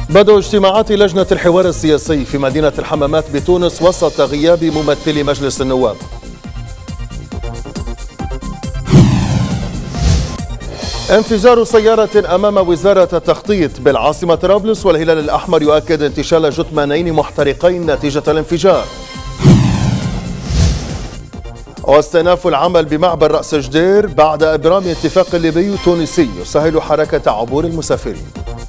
بدأ اجتماعات لجنة الحوار السياسي في مدينة الحمامات بتونس وسط غياب ممثلي مجلس النواب. انفجار سيارة أمام وزارة التخطيط بالعاصمة طرابلس، والهلال الأحمر يؤكد انتشال جثمانين محترقين نتيجة الانفجار. واستئناف العمل بمعبر رأس جدير بعد إبرام اتفاق ليبي وتونسي يسهل حركة عبور المسافرين.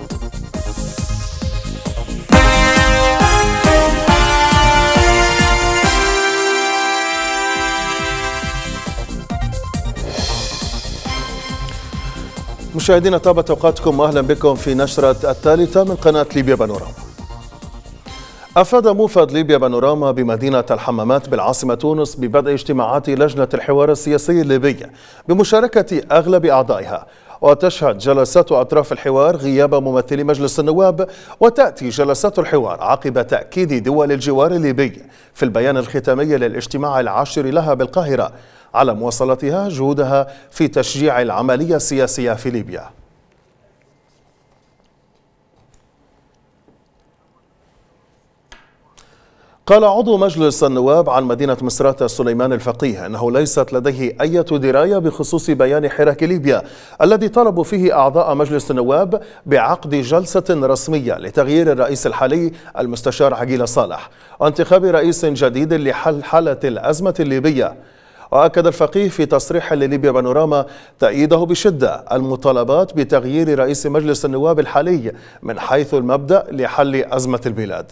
مشاهدينا طابت اوقاتكم واهلا بكم في نشرة الثالثة من قناة ليبيا بانوراما. أفاد موفد ليبيا بانوراما بمدينة الحمامات بالعاصمة تونس ببدء اجتماعات لجنة الحوار السياسي الليبي بمشاركة أغلب أعضائها، وتشهد جلسات أطراف الحوار غياب ممثلي مجلس النواب، وتأتي جلسات الحوار عقب تأكيد دول الجوار الليبي في البيان الختامي للاجتماع العاشر لها بالقاهرة على مواصلتها جهودها في تشجيع العملية السياسية في ليبيا. قال عضو مجلس النواب عن مدينة مصراتة سليمان الفقيه أنه ليست لديه أي دراية بخصوص بيان حراك ليبيا الذي طلبوا فيه أعضاء مجلس النواب بعقد جلسة رسمية لتغيير الرئيس الحالي المستشار عقيل صالح وانتخاب رئيس جديد لحل حالة الأزمة الليبية. وأكد الفقيه في تصريح لليبيا بانوراما تأييده بشدة المطالبات بتغيير رئيس مجلس النواب الحالي من حيث المبدأ لحل أزمة البلاد.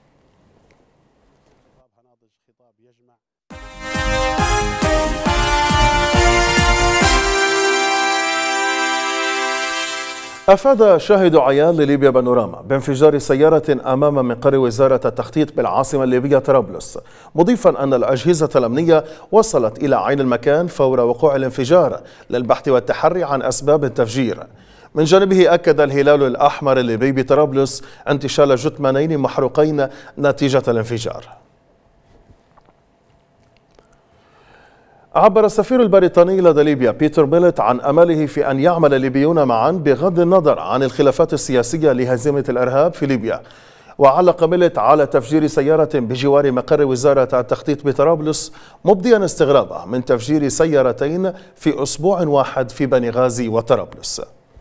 أفاد شاهد عيان لليبيا بانوراما بانفجار سيارة أمام مقر وزارة التخطيط بالعاصمة الليبية طرابلس، مضيفا أن الأجهزة الأمنية وصلت إلى عين المكان فور وقوع الانفجار للبحث والتحري عن أسباب التفجير. من جانبه أكد الهلال الأحمر الليبي بطرابلس انتشال جثمانين محروقين نتيجة الانفجار. عبر السفير البريطاني لدى ليبيا بيتر ميلت عن أمله في أن يعمل الليبيون معا بغض النظر عن الخلافات السياسية لهزيمة الإرهاب في ليبيا. وعلق ميلت على تفجير سيارة بجوار مقر وزارة التخطيط بطرابلس، مبديا استغرابه من تفجير سيارتين في أسبوع واحد في بنغازي وطرابلس.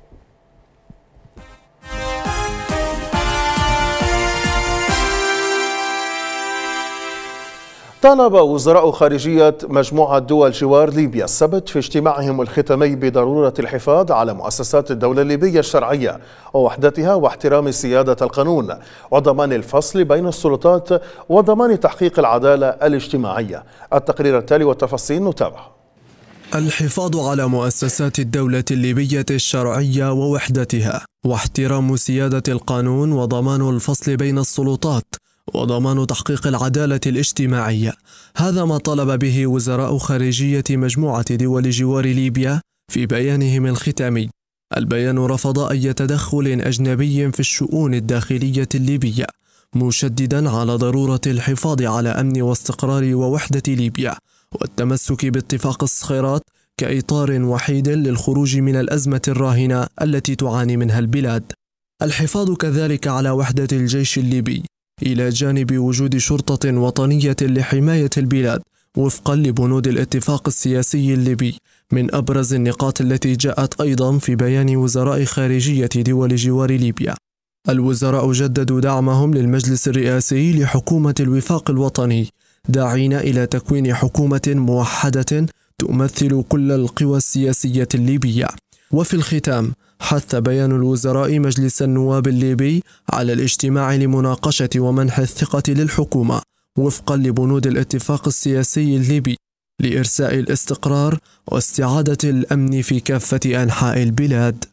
طالب وزراء خارجية مجموعة دول جوار ليبيا السبت في اجتماعهم الختامي بضرورة الحفاظ على مؤسسات الدولة الليبية الشرعية ووحدتها واحترام سيادة القانون وضمان الفصل بين السلطات وضمان تحقيق العدالة الاجتماعية. التقرير التالي والتفاصيل نتابع. الحفاظ على مؤسسات الدولة الليبية الشرعية ووحدتها واحترام سيادة القانون وضمان الفصل بين السلطات وضمان تحقيق العدالة الاجتماعية، هذا ما طالب به وزراء خارجية مجموعة دول جوار ليبيا في بيانهم الختامي. البيان رفض أي تدخل أجنبي في الشؤون الداخلية الليبية، مشددا على ضرورة الحفاظ على أمن واستقرار ووحدة ليبيا والتمسك باتفاق الصخيرات كإطار وحيد للخروج من الأزمة الراهنة التي تعاني منها البلاد. الحفاظ كذلك على وحدة الجيش الليبي إلى جانب وجود شرطة وطنية لحماية البلاد وفقا لبنود الاتفاق السياسي الليبي، من أبرز النقاط التي جاءت أيضا في بيان وزراء خارجية دول جوار ليبيا. الوزراء جددوا دعمهم للمجلس الرئاسي لحكومة الوفاق الوطني، داعين إلى تكوين حكومة موحدة تمثل كل القوى السياسية الليبية. وفي الختام حث بيان الوزراء مجلس النواب الليبي على الاجتماع لمناقشة ومنح الثقة للحكومة وفقا لبنود الاتفاق السياسي الليبي لإرساء الاستقرار واستعادة الأمن في كافة أنحاء البلاد.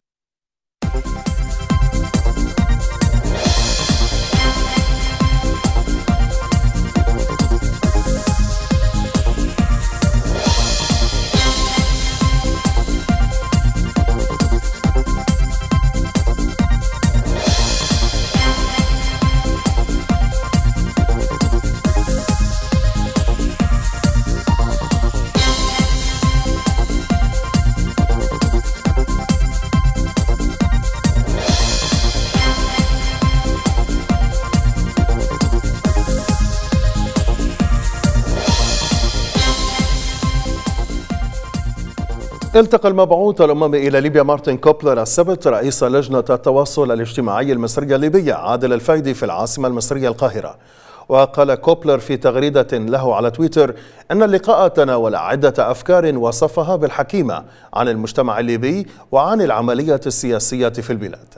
التقى المبعوث الأممي إلى ليبيا مارتن كوبلر السبت رئيس لجنة التواصل الاجتماعي المصرية الليبية عادل الفايدي في العاصمة المصرية القاهرة. وقال كوبلر في تغريدة له على تويتر أن اللقاء تناول عدة أفكار وصفها بالحكيمة عن المجتمع الليبي وعن العملية السياسية في البلاد.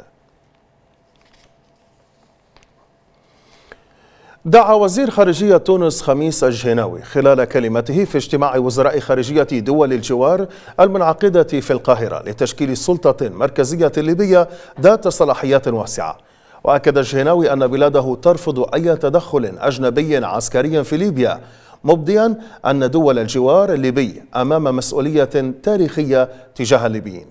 دعا وزير خارجية تونس خميس الجهناوي خلال كلمته في اجتماع وزراء خارجية دول الجوار المنعقدة في القاهرة لتشكيل سلطة مركزية ليبية ذات صلاحيات واسعة. وأكد الجهناوي أن بلاده ترفض أي تدخل أجنبي عسكري في ليبيا، مبديا أن دول الجوار الليبي أمام مسؤولية تاريخية تجاه الليبيين.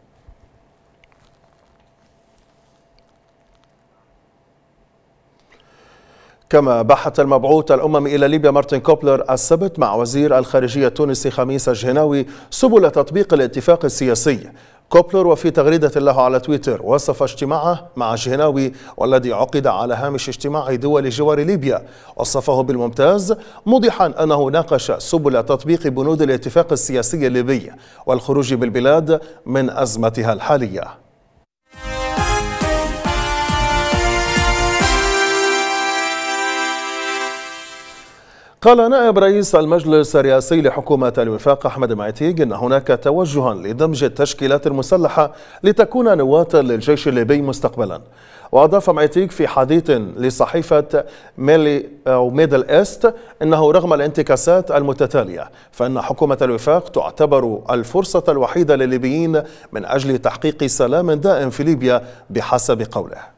كما بحث المبعوث الأممي إلى ليبيا مارتن كوبلر السبت مع وزير الخارجية التونسي خميس الجهناوي سبل تطبيق الاتفاق السياسي. كوبلر وفي تغريدة له على تويتر وصف اجتماعه مع الجهناوي والذي عقد على هامش اجتماع دول جوار ليبيا وصفه بالممتاز، موضحا أنه ناقش سبل تطبيق بنود الاتفاق السياسي الليبي والخروج بالبلاد من أزمتها الحالية. قال نائب رئيس المجلس الرئاسي لحكومة الوفاق أحمد معتيق إن هناك توجها لدمج التشكيلات المسلحة لتكون نواة للجيش الليبي مستقبلا. وأضاف معتيق في حديث لصحيفة ميدل إيست إنه رغم الانتكاسات المتتالية فإن حكومة الوفاق تعتبر الفرصة الوحيدة للليبيين من أجل تحقيق سلام دائم في ليبيا بحسب قوله.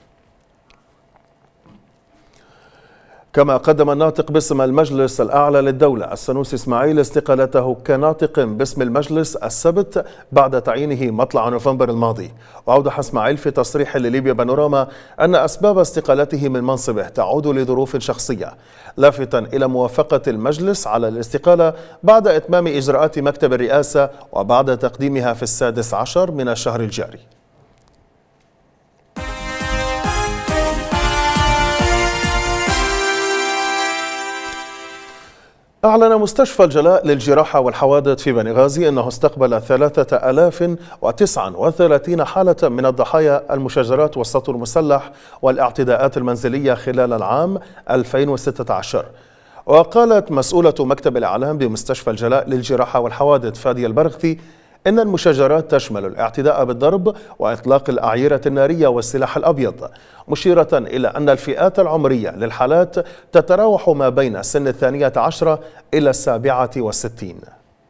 كما قدم الناطق باسم المجلس الأعلى للدولة السنوسي إسماعيل استقالته كناطق باسم المجلس السبت بعد تعيينه مطلع نوفمبر الماضي. وأوضح إسماعيل في تصريح لليبيا بانوراما أن أسباب استقالته من منصبه تعود لظروف شخصية، لافتا إلى موافقة المجلس على الاستقالة بعد إتمام إجراءات مكتب الرئاسة وبعد تقديمها في 16 من الشهر الجاري. أعلن مستشفى الجلاء للجراحة والحوادث في بنغازي أنه استقبل 3039 حالة من الضحايا المشاجرات والسطو المسلح والاعتداءات المنزلية خلال العام 2016. وقالت مسؤولة مكتب الإعلام بمستشفى الجلاء للجراحة والحوادث فادية البرغثي إن المشاجرات تشمل الاعتداء بالضرب وإطلاق الأعيرة النارية والسلاح الأبيض، مشيرة إلى أن الفئات العمرية للحالات تتراوح ما بين سن 12 إلى 67.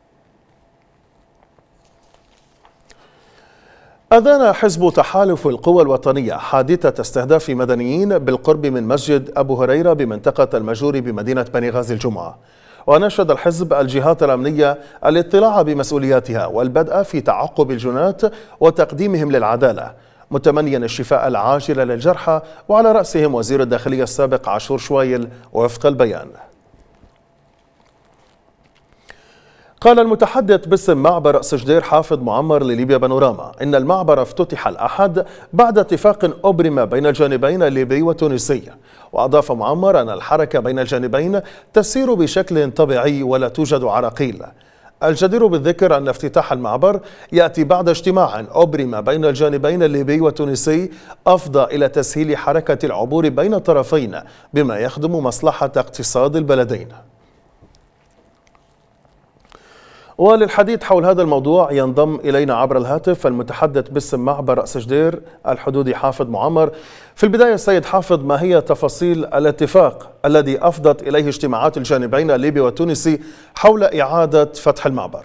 أذان حزب تحالف القوى الوطنية حادثة استهداف مدنيين بالقرب من مسجد أبو هريرة بمنطقة المجور بمدينة بنغازي الجمعة. ونشد الحزب الجهات الأمنية الاطلاع بمسؤولياتها والبدء في تعقب الجنات وتقديمهم للعدالة، متمنيا الشفاء العاجل للجرحى وعلى رأسهم وزير الداخلية السابق عاشور شويل وفق البيان. قال المتحدث باسم معبر سجدير حافظ معمر لليبيا بانوراما إن المعبر افتتح الأحد بعد اتفاق أبرم بين الجانبين الليبي والتونسي. وأضاف معمر أن الحركة بين الجانبين تسير بشكل طبيعي ولا توجد عراقيل. الجدير بالذكر أن افتتاح المعبر يأتي بعد اجتماع أبرم بين الجانبين الليبي والتونسي أفضى إلى تسهيل حركة العبور بين الطرفين بما يخدم مصلحة اقتصاد البلدين. وللحديث حول هذا الموضوع ينضم إلينا عبر الهاتف المتحدث باسم معبر سجدير الحدودي حافظ معمر. في البداية السيد حافظ، ما هي تفاصيل الاتفاق الذي أفضت إليه اجتماعات الجانبين الليبي والتونسي حول إعادة فتح المعبر؟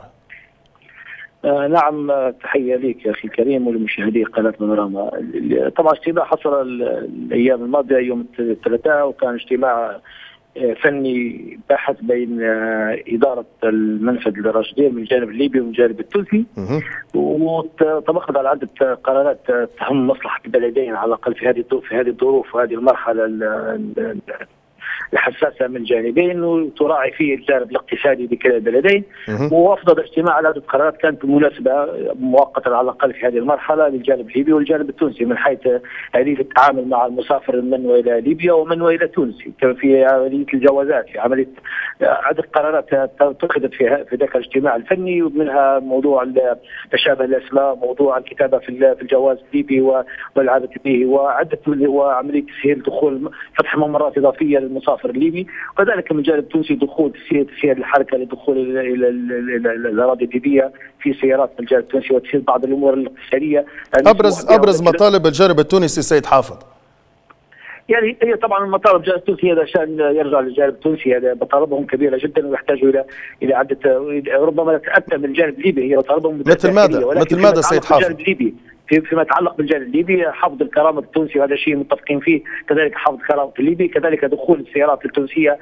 نعم، تحية لك يا أخي الكريم ولمشاهدي قناة بانوراما. طبعا اجتماع حصل الأيام الماضية يوم الثلاثاء، وكان اجتماع فني بحث بين إدارة المنفذ الراشدين من الجانب الليبي ومن الجانب التونسي، وطبقنا على عدة قرارات تهم مصلحة البلدين على الأقل في هذه الظروف وهذه المرحلة الحساسة من جانبين وتراعي فيه الجانب الاقتصادي لكلا البلدين. وأفضل اجتماع على عدة قرارات كانت بالمناسبة مؤقتا على الأقل في هذه المرحلة للجانب الليبي والجانب التونسي من حيث آلية التعامل مع المسافر من وإلى ليبيا ومن وإلى تونس، كان في عملية الجوازات، في عملية عدة قرارات اتخذت في ذاك الاجتماع الفني، ومنها موضوع تشابه الأسماء، موضوع الكتابة في الجواز الليبي والعادة به، وعملية تسهيل دخول فتح ممرات إضافية للمسافر الليبي، وكذلك من الجانب التونسي دخول تسهيل الحركة للدخول إلى الأراضي الليبية في سيارات من الجانب التونسي، وتسهيل بعض الأمور الاقتصادية. أبرز مطالب الجانب التونسي سيد حافظ. يعني هي طبعا المطالب الجانب التونسي هذا شان يرجع للجانب التونسي، هذا مطالبهم كبيره جدا ويحتاجوا الى عده، ربما تتاتى من الجانب الليبي، هي مطالبهم مثل ماذا سيد حافظ؟ فيما يتعلق بالجانب الليبي حفظ الكرامه التونسي، وهذا شيء متفقين فيه، كذلك حفظ كرامه الليبي، كذلك دخول السيارات التونسيه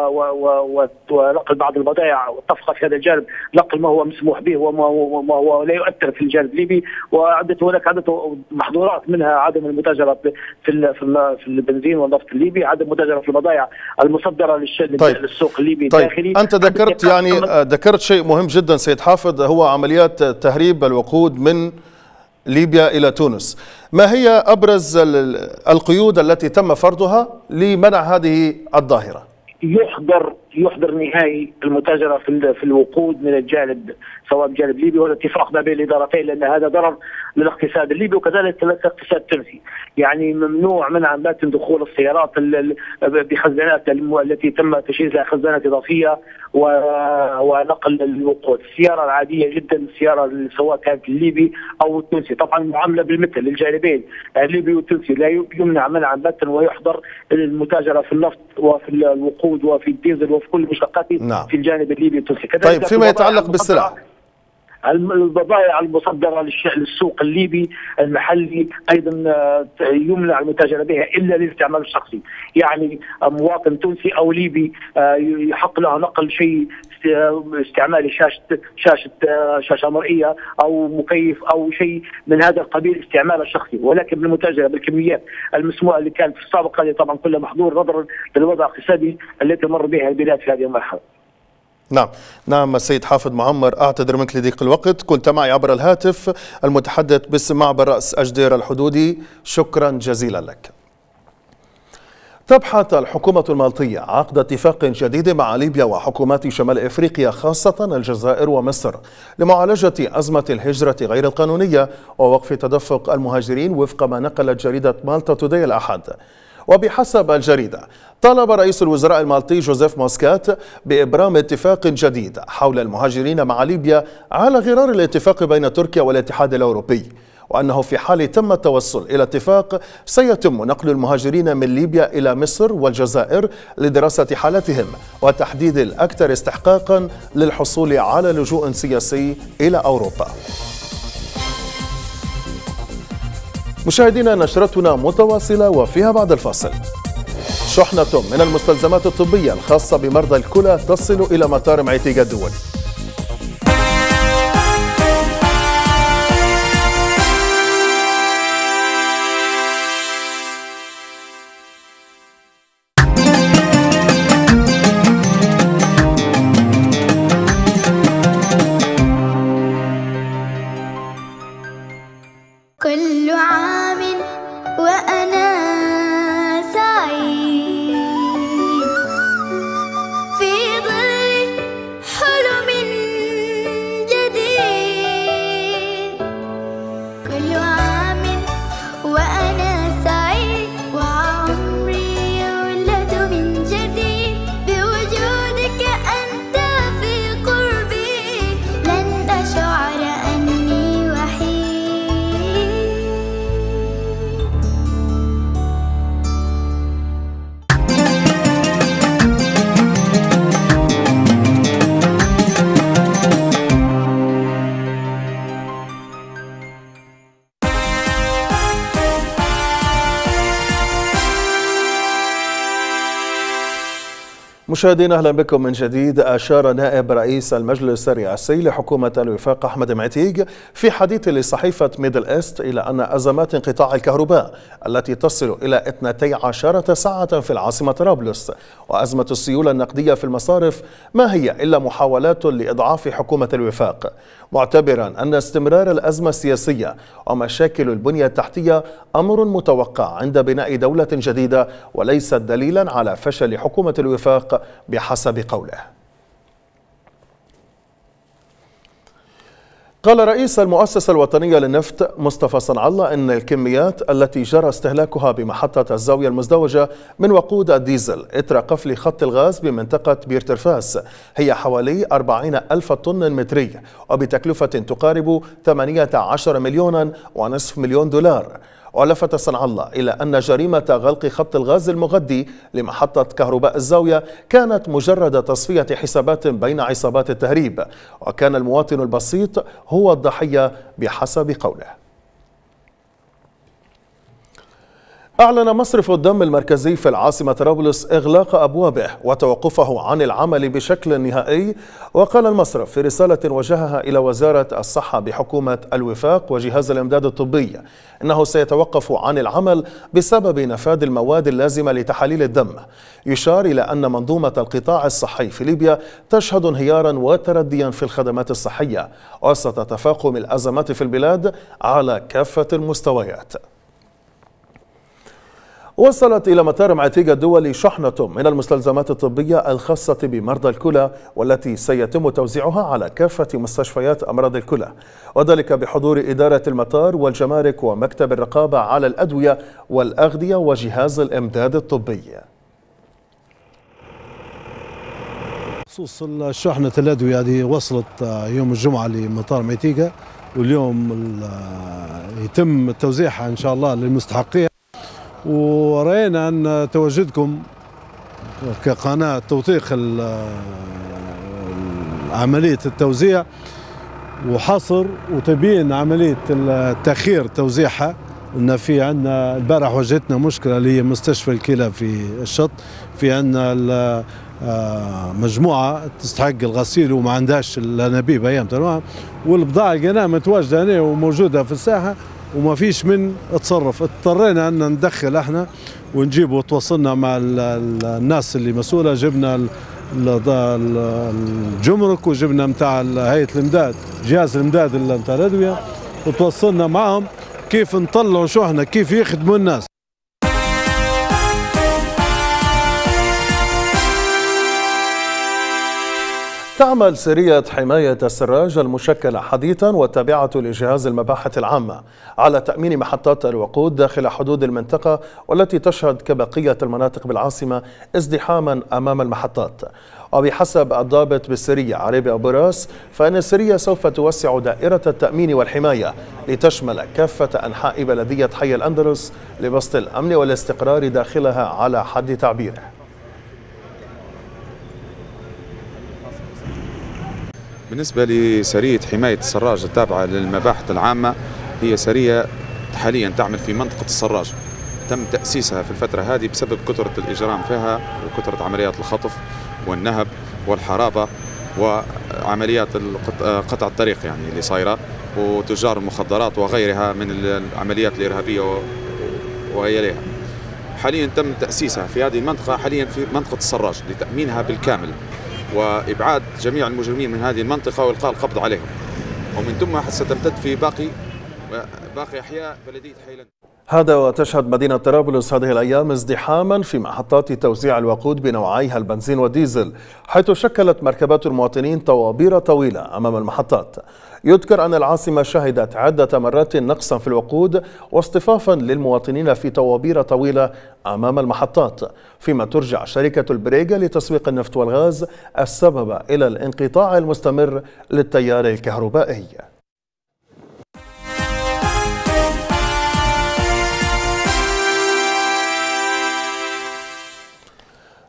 ونقل بعض البضائع، واتفق في هذا الجانب نقل ما هو مسموح به وما هو لا يؤثر في الجانب الليبي، هناك عده محظورات، منها عدم المتاجره في البنزين والنفط الليبي، عدم المتاجره في البضائع المصدره للسوق الليبي الداخلي. انت ذكرت شيء مهم جدا سيد حافظ، هو عمليات تهريب الوقود من ليبيا إلى تونس. ما هي أبرز القيود التي تم فرضها لمنع هذه الظاهرة؟ يحضر نهائي المتاجرة في الوقود من الجانب، سواء الجانب الليبي ولا اتفاق ما بين الإدارتين، لأن هذا ضرر للاقتصاد الليبي وكذلك الاقتصاد التونسي. يعني ممنوع منعا باتا دخول السيارات بخزانات التي تم تجهيزها خزانات إضافية ونقل الوقود. السيارة العادية جدا، السيارة سواء كانت الليبي أو التونسي، طبعا معاملة بالمثل للجانبين الليبي والتونسي، لا يمنع منعا باتا، ويحضر المتاجرة في النفط وفي الوقود وفي الديزل وفي كل مشتقاته في الجانب الليبي والتونسي. طيب فيما يتعلق بالسلع، البضائع المصدرة للسوق الليبي المحلي أيضا يمنع المتاجرة بها إلا للاستعمال الشخصي. يعني مواطن تونسي أو ليبي يحق له نقل شيء استعمال شاشة مرئية أو مكيف أو شيء من هذا القبيل استعمال الشخصي، ولكن بالمتاجرة بالكميات المسموحة اللي كانت في السابق هذه طبعا كلها محظور نظرا للوضع الاقتصادي التي تمر بها البلاد في هذه المرحلة. نعم السيد حافظ معمر، أعتذر منك لضيق الوقت، كنت معي عبر الهاتف المتحدث باسم معبر رأس أجدير الحدودي، شكرا جزيلا لك. تبحث الحكومة المالطية عقد اتفاق جديد مع ليبيا وحكومات شمال إفريقيا خاصة الجزائر ومصر لمعالجة أزمة الهجرة غير القانونية ووقف تدفق المهاجرين، وفق ما نقلت جريدة مالطا توداي الأحد. وبحسب الجريدة طالب رئيس الوزراء المالطي جوزيف موسكات بإبرام اتفاق جديد حول المهاجرين مع ليبيا على غرار الاتفاق بين تركيا والاتحاد الأوروبي، وأنه في حال تم التوصل إلى اتفاق سيتم نقل المهاجرين من ليبيا إلى مصر والجزائر لدراسة حالتهم وتحديد الأكثر استحقاقا للحصول على لجوء سياسي إلى أوروبا. مشاهدينا، نشرتنا متواصلة وفيها بعد الفاصل. شحنة من المستلزمات الطبية الخاصة بمرضى الكلى تصل إلى مطار معيتيغا الدولي. كل عام وأنا سعيد في ظل حلم مشاهدينا اهلا بكم من جديد. اشار نائب رئيس المجلس الرئاسي لحكومه الوفاق احمد معتيق في حديث لصحيفه ميدل ايست الى ان ازمات انقطاع الكهرباء التي تصل الى 12 ساعه في العاصمه طرابلس وازمه السيوله النقديه في المصارف ما هي الا محاولات لاضعاف حكومه الوفاق، معتبرا ان استمرار الازمه السياسيه ومشاكل البنيه التحتيه امر متوقع عند بناء دوله جديده وليس دليلا على فشل حكومه الوفاق بحسب قوله. قال رئيس المؤسسة الوطنية للنفط مصطفى صنع الله إن الكميات التي جرى استهلاكها بمحطة الزاوية المزدوجة من وقود الديزل إثر قفل خط الغاز بمنطقة بير ترفاس هي حوالي 40,000 طن متري وبتكلفة تقارب 18 مليون ونصف مليون دولار. ولفت صنع الله إلى أن جريمة غلق خط الغاز المغذي لمحطة كهرباء الزاوية كانت مجرد تصفية حسابات بين عصابات التهريب، وكان المواطن البسيط هو الضحية بحسب قوله. أعلن مصرف الدم المركزي في العاصمة طرابلس إغلاق أبوابه وتوقفه عن العمل بشكل نهائي. وقال المصرف في رسالة وجهها إلى وزارة الصحة بحكومة الوفاق وجهاز الإمداد الطبي إنه سيتوقف عن العمل بسبب نفاذ المواد اللازمة لتحاليل الدم. يشار إلى أن منظومة القطاع الصحي في ليبيا تشهد انهيارا وترديا في الخدمات الصحية وسط تفاقم الأزمات في البلاد على كافة المستويات. وصلت إلى مطار معتيق الدولي شحنة من المستلزمات الطبية الخاصة بمرضى الكلى والتي سيتم توزيعها على كافة مستشفيات أمراض الكلى، وذلك بحضور إدارة المطار والجمارك ومكتب الرقابة على الأدوية والأغذية وجهاز الإمداد الطبي. خصوص شحنة الأدوية هذه وصلت يوم الجمعة لمطار معتيق، واليوم يتم توزيعها إن شاء الله للمستحقين. ورأينا أن تواجدكم كقناة توثيق عملية التوزيع وحصر وتبيين عملية التأخير توزيعها. إن في عندنا البارح واجهتنا مشكلة اللي هي مستشفى الكلى في الشط، في عندنا مجموعة تستحق الغسيل وما عندهاش الأنابيب أيام تمام، والبضاعة لقيناها متواجدة هنا وموجودة في الساحة وما فيش من تصرف. اضطرينا ان ندخل احنا ونجيب وتواصلنا مع الناس اللي مسؤوله، جبنا الجمرك وجبنا نتاع هيئه الامداد جهاز الامداد نتاع الادويه وتواصلنا معهم كيف نطلعوا شحنه كيف يخدموا الناس. تعمل سرية حماية السراج المشكلة حديثا والتابعة لجهاز المباحث العامة على تأمين محطات الوقود داخل حدود المنطقة والتي تشهد كبقية المناطق بالعاصمة ازدحاما أمام المحطات. وبحسب الضابط بالسرية عريبي أبو راس فإن السرية سوف توسع دائرة التأمين والحماية لتشمل كافة أنحاء بلدية حي الأندلس لبسط الأمن والاستقرار داخلها على حد تعبيره. بالنسبة لسرية حماية السراج التابعة للمباحث العامة، هي سرية حاليا تعمل في منطقة السراج. تم تأسيسها في الفترة هذه بسبب كثرة الإجرام فيها وكثرة عمليات الخطف والنهب والحرابة وعمليات قطع الطريق يعني اللي صايرة وتجار المخدرات وغيرها من العمليات الإرهابية وغيرها. حاليا تم تأسيسها في هذه المنطقة، حاليا في منطقة السراج لتأمينها بالكامل وإبعاد جميع المجرمين من هذه المنطقة وإلقاء القبض عليهم، ومن ثم ستمتد في باقي أحياء بلدية حيلان. هذا وتشهد مدينة طرابلس هذه الأيام ازدحاما في محطات توزيع الوقود بنوعيها البنزين والديزل، حيث شكلت مركبات المواطنين طوابير طويلة أمام المحطات. يذكر أن العاصمة شهدت عدة مرات نقصا في الوقود واصطفافا للمواطنين في طوابير طويلة أمام المحطات، فيما ترجع شركة البريغا لتسويق النفط والغاز السبب إلى الانقطاع المستمر للتيار الكهربائي.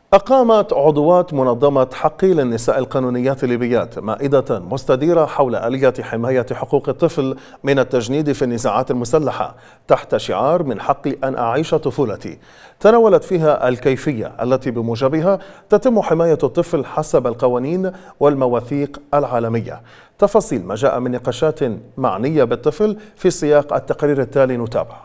أقامت عضوات منظمة حقي للنساء القانونيات الليبيات مائدة مستديرة حول آلية حماية حقوق الطفل من التجنيد في النزاعات المسلحة تحت شعار من حقي أن أعيش طفولتي. تناولت فيها الكيفية التي بموجبها تتم حماية الطفل حسب القوانين والمواثيق العالمية. تفاصيل ما جاء من نقاشات معنية بالطفل في سياق التقرير التالي نتابع.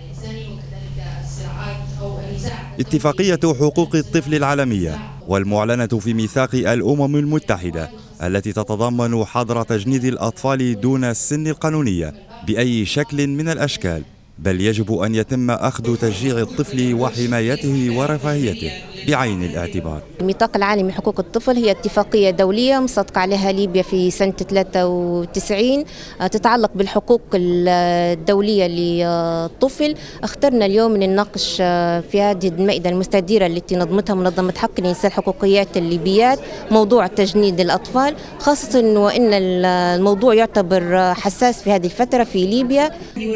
اتفاقية حقوق الطفل العالمية والمعلنة في ميثاق الأمم المتحدة التي تتضمن حظر تجنيد الأطفال دون السن القانونية بأي شكل من الأشكال، بل يجب أن يتم أخذ تشجيع الطفل وحمايته ورفاهيته بعين الاعتبار. الميثاق العالمي لحقوق الطفل هي اتفاقية دولية مصدق عليها ليبيا في سنة 93 تتعلق بالحقوق الدولية للطفل. اخترنا اليوم نناقش في هذه المائدة المستديرة التي نظمتها منظمة حق الإنسان الحقوقيات الليبيات موضوع تجنيد الأطفال، خاصة وإن الموضوع يعتبر حساس في هذه الفترة في ليبيا.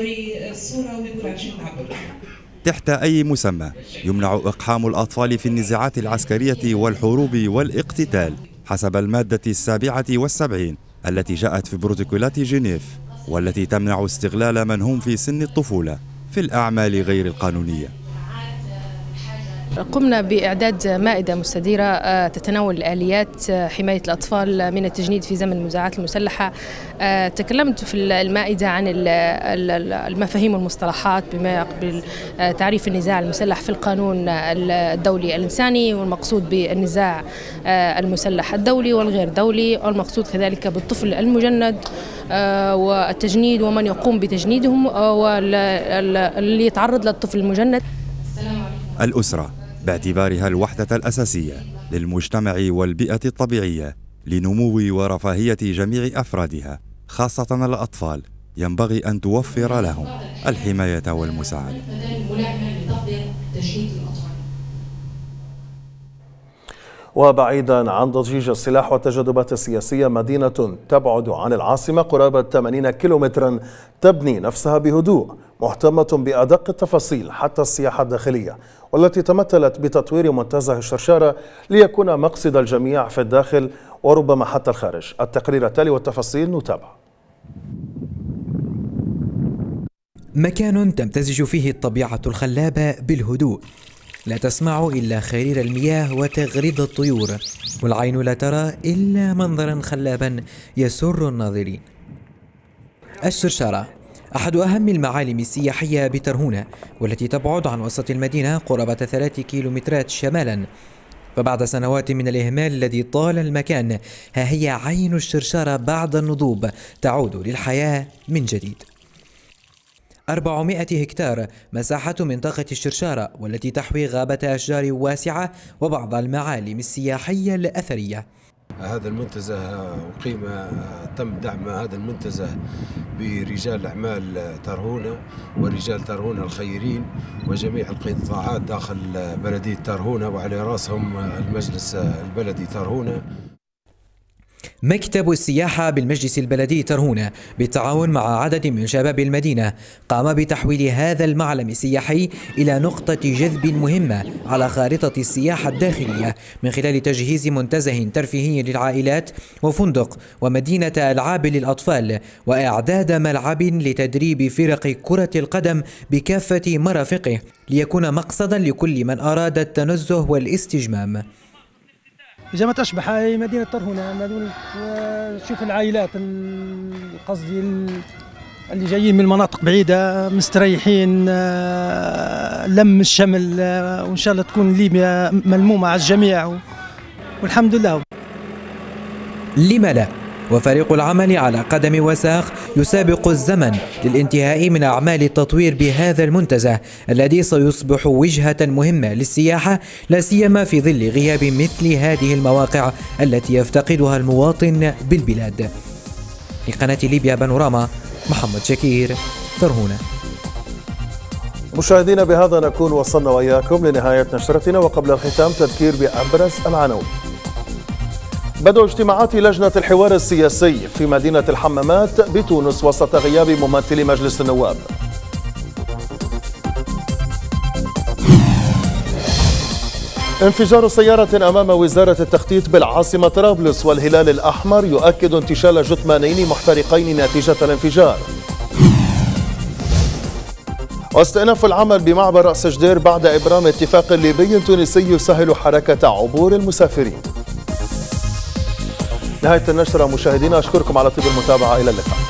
تحت أي مسمى يمنع إقحام الأطفال في النزاعات العسكرية والحروب والاقتتال حسب المادة 77 التي جاءت في بروتوكولات جنيف، والتي تمنع استغلال من هم في سن الطفولة في الأعمال غير القانونية. قمنا بإعداد مائدة مستديرة تتناول آليات حماية الأطفال من التجنيد في زمن النزاعات المسلحة. تكلمت في المائدة عن المفاهيم والمصطلحات بما يقبل تعريف النزاع المسلح في القانون الدولي الإنساني، والمقصود بالنزاع المسلح الدولي والغير دولي، والمقصود كذلك بالطفل المجند والتجنيد ومن يقوم بتجنيدهم واللي يتعرض للطفل المجند. الأسرة باعتبارها الوحدة الأساسية للمجتمع والبيئة الطبيعية لنمو ورفاهية جميع أفرادها، خاصة الأطفال، ينبغي أن توفر لهم الحماية والمساعدة. وبعيدا عن ضجيج السلاح والتجاذبات السياسية، مدينة تبعد عن العاصمة قرابة 80 كيلومترا تبني نفسها بهدوء، مهتمة بأدق التفاصيل حتى السياحة الداخلية، والتي تمثلت بتطوير منتزه الشرشارة ليكون مقصد الجميع في الداخل وربما حتى الخارج. التقرير التالي والتفاصيل نتابع. مكان تمتزج فيه الطبيعة الخلابة بالهدوء، لا تسمع إلا خرير المياه وتغريد الطيور، والعين لا ترى إلا منظرا خلابا يسر الناظرين. الشرشارة أحد أهم المعالم السياحية بترهونة، والتي تبعد عن وسط المدينة قرابة 3 كيلومترات شمالا. فبعد سنوات من الإهمال الذي طال المكان، ها هي عين الشرشارة بعد النضوب تعود للحياة من جديد. 400 هكتار مساحة منطقة الشرشارة، والتي تحوي غابة أشجار واسعة وبعض المعالم السياحية الأثرية. هذا المنتزه تم دعم هذا المنتزه برجال أعمال ترهونة ورجال ترهونة الخيرين وجميع القطاعات داخل بلدية ترهونة، وعلى رأسهم المجلس البلدي ترهونة. مكتب السياحة بالمجلس البلدي ترهونة بالتعاون مع عدد من شباب المدينة قام بتحويل هذا المعلم السياحي إلى نقطة جذب مهمة على خارطة السياحة الداخلية، من خلال تجهيز منتزه ترفيهي للعائلات وفندق ومدينة ألعاب للأطفال، وإعداد ملعب لتدريب فرق كرة القدم بكافة مرافقه، ليكون مقصدا لكل من أراد التنزه والاستجمام. إذا ما تشبه هاي مدينة ترهونة، شوف العائلات قصدي اللي جايين من مناطق بعيدة مستريحين، لم الشمل، وإن شاء الله تكون ليبيا ملمومة على الجميع والحمد لله. لما لا؟ وفريق العمل على قدم وساق يسابق الزمن للانتهاء من أعمال التطوير بهذا المنتزه الذي سيصبح وجهة مهمة للسياحة، لا سيما في ظل غياب مثل هذه المواقع التي يفتقدها المواطن بالبلاد. لقناة ليبيا بانوراما، محمد شكير، ترهونة. مشاهدينا، بهذا نكون وصلنا وإياكم لنهاية نشرتنا، وقبل الختام تذكير بأبرز العناوين. بدء اجتماعات لجنة الحوار السياسي في مدينة الحمامات بتونس وسط غياب ممثلي مجلس النواب. انفجار سيارة أمام وزارة التخطيط بالعاصمة طرابلس، والهلال الأحمر يؤكد انتشال جثمانين محترقين نتيجة الانفجار. واستئناف العمل بمعبر رأس جدير بعد إبرام اتفاق ليبي تونسي يسهل حركة عبور المسافرين. نهاية النشرة مشاهدينا، أشكركم على طيب المتابعة، إلى اللقاء.